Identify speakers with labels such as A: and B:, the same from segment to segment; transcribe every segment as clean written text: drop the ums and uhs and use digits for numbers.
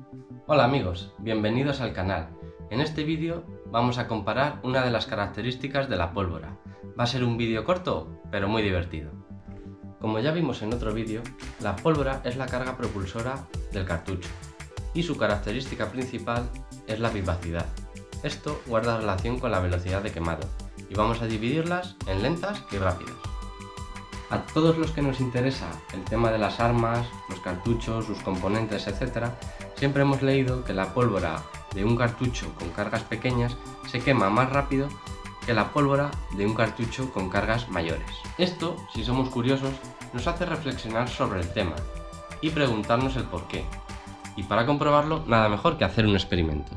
A: Hola amigos, bienvenidos al canal. En este vídeo vamos a comparar una de las características de la pólvora. Va a ser un vídeo corto, pero muy divertido. Como ya vimos en otro vídeo, la pólvora es la carga propulsora del cartucho y su característica principal es la vivacidad. Esto guarda relación con la velocidad de quemado y vamos a dividirlas en lentas y rápidas. A todos los que nos interesa el tema de las armas, los cartuchos, sus componentes, etc., siempre hemos leído que la pólvora de un cartucho con cargas pequeñas se quema más rápido que la pólvora de un cartucho con cargas mayores. Esto, si somos curiosos, nos hace reflexionar sobre el tema y preguntarnos el porqué. Y para comprobarlo, nada mejor que hacer un experimento.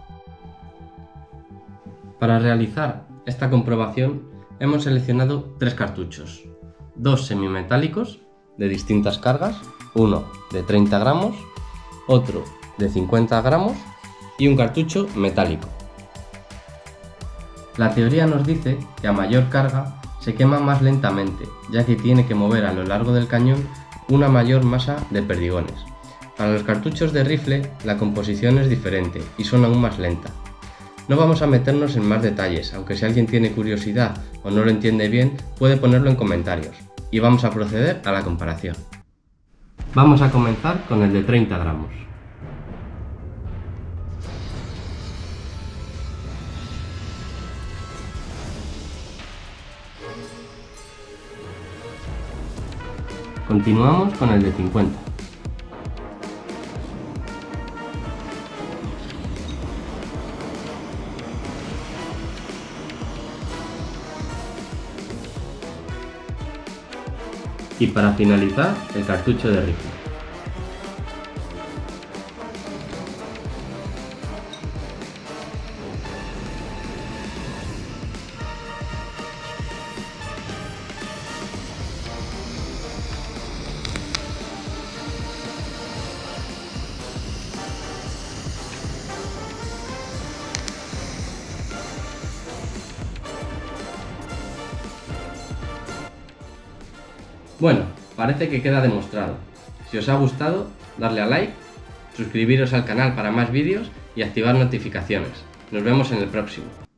A: Para realizar esta comprobación, hemos seleccionado tres cartuchos. Dos semimetálicos de distintas cargas, uno de 30 gramos, otro de 50 gramos y un cartucho metálico. La teoría nos dice que a mayor carga se quema más lentamente, ya que tiene que mover a lo largo del cañón una mayor masa de perdigones. Para los cartuchos de rifle la composición es diferente y son aún más lenta. No vamos a meternos en más detalles, aunque si alguien tiene curiosidad o no lo entiende bien, puede ponerlo en comentarios. Y vamos a proceder a la comparación. Vamos a comenzar con el de 30 gramos. Continuamos con el de 50. Y para finalizar, el cartucho de rifle. Bueno, parece que queda demostrado. Si os ha gustado, darle a like, suscribiros al canal para más vídeos y activar notificaciones. Nos vemos en el próximo.